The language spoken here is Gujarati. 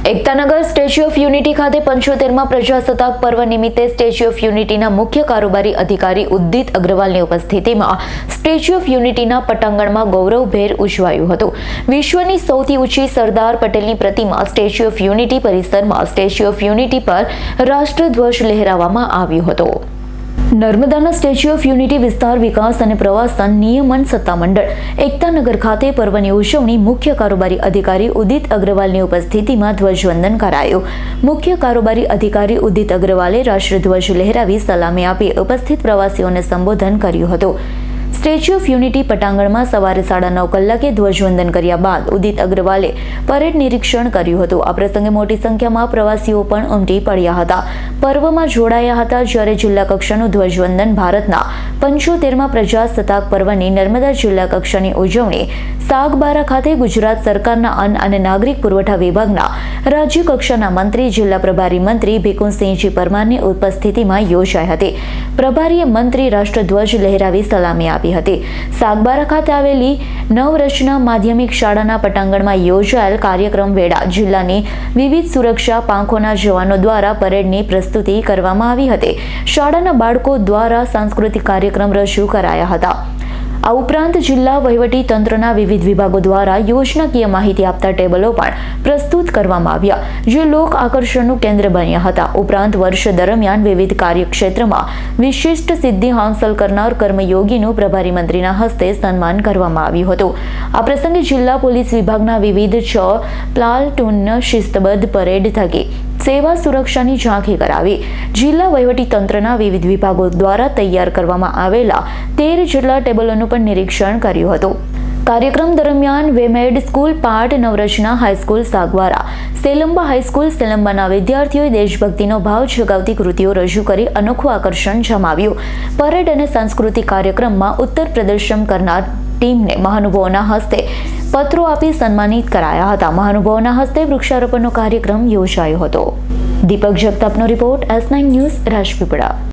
એકતાનગર સ્ટેચ્યુ ઓફ યુનિટી ખાતે 75માં પ્રજાસત્તાક પર્વ નિમિત્તે સ્ટેચ્યુ ઓફ યુનિટીના મુખ્ય કારોબારી અધિકારી ઉદિત અગ્રવાલની ઉપસ્થિતિમાં સ્ટેચ્યુ ઓફ યુનિટીના પટાંગણમાં ગૌરવભેર ઉજવાયું હતું। વિશ્વની સૌથી ઊંચી સરદાર પટેલની પ્રતિમા સ્ટેચ્યુ ઓફ યુનિટી પરિસરમાં સ્ટેચ્યુ ઓફ યુનિટી પર રાષ્ટ્રધ્વજ લહેરાવવામાં આવ્યો હતો। નર્મદાના સ્ટેચ્યુ ઓફ યુનિટી વિસ્તાર વિકાસ અને પ્રવાસન નિયમન સત્તામંડળ એકતાનગર ખાતે પર્વની ઉજવણી મુખ્ય કારોબારી અધિકારી ઉદિત અગ્રવાલની ઉપસ્થિતિમાં ધ્વજવંદન કરાયું। મુખ્ય કારોબારી અધિકારી ઉદિત અગ્રવાલે રાષ્ટ્રધ્વજ લહેરાવી સલામી આપી ઉપસ્થિત પ્રવાસીઓને સંબોધન કર્યું હતું। સ્ટેચ્યુ ઓફ યુનિટી પટાંગણમાં સવારે 9:30 કલાકે ધ્વજવંદન કર્યા બાદ ઉદિત અગ્રવાલે પરેડ નિરીક્ષણ કર્યું હતું। આ પ્રસંગે મોટી સંખ્યામાં પ્રવાસીઓ પણ ઉમટી પડ્યા હતા, પર્વમાં જોડાયા હતા। જ્યારે જિલ્લા કક્ષાનું ધ્વજવંદન ભારતના 75માં પ્રજાસત્તાક પર્વની નર્મદા જિલ્લા કક્ષાની ઉજવણી સાગબારા ખાતે ગુજરાત સરકારના અન્ન અને નાગરિક પુરવઠા વિભાગના રાજ્ય કક્ષાના મંત્રી જિલ્લા પ્રભારી મંત્રી ભીખુસિંહજી પરમારની ઉપસ્થિતિમાં યોજાઈ હતી। પ્રભારીએ મંત્રી રાષ્ટ્રધ્વજ લહેરાવી સલામી આપી હતી। સાગબારા ખાતે આવેલી નવરચના માધ્યમિક શાળાના પટાંગણમાં યોજાયેલ કાર્યક્રમ વેળા જિલ્લાની વિવિધ સુરક્ષા પાંખોના જવાનો દ્વારા પરેડની પ્રસ્તુતિ કરવામાં આવી હતી। શાળાના બાળકો દ્વારા સાંસ્કૃતિક કાર્યક્રમ રજૂ કરાયા હતા। આ ઉપરાંત જિલ્લા વહીવટી તંત્રના વિવિધ વિભાગો દ્વારા યોજનાકીય માહિતી આપતા ટેબલો પણ પ્રસ્તુત કરવામાં આવ્યા, જે લોક આકર્ષણનું કેન્દ્ર બન્યા હતા। ઉપરાંત વર્ષ દરમિયાન વિવિધ કાર્યક્ષેત્રમાં વિશિષ્ટ સિદ્ધિ હાંસલ કરનાર કર્મયોગીનું પ્રભારી મંત્રીના હસ્તે સન્માન કરવામાં આવ્યું હતું। આ પ્રસંગે જિલ્લા પોલીસ વિભાગના વિવિધ 6 પ્લાટૂનના શિસ્તબદ્ધ પરેડ થકી સેવા સુરક્ષાની ઝાંખી કરાવી। જિલ્લા વહીવટી તંત્રના વિવિધ વિભાગો દ્વારા તૈયાર કરવામાં આવેલા 13 જેટલા ટેબલોનું પણ નિરીક્ષણ કર્યું હતું। કાર્યક્રમ દરમિયાન વેમેડ સ્કૂલ પાઠ નવરચના હાઈસ્કૂલ સાગવારા, સેલંબા હાઈસ્કૂલ સેલંબાના વિદ્યાર્થીઓએ દેશભક્તિનો ભાવ જગાવતી કૃતિઓ રજૂ કરી અનોખું આકર્ષણ જમાવ્યું। પરેડ અને સાંસ્કૃતિક કાર્યક્રમમાં ઉત્તર પ્રદર્શન કરનાર ટીમને મહાનુભાવોના હસ્તે પત્રો આપી સન્માનિત કરાયા હતા। મહાનુભાવોના હસ્તે વૃક્ષારોપણનો કાર્યક્રમ યોજાયો હતો। દીપક જગતાપનો રિપોર્ટ, S9 ન્યૂઝ, રાજપીપળા।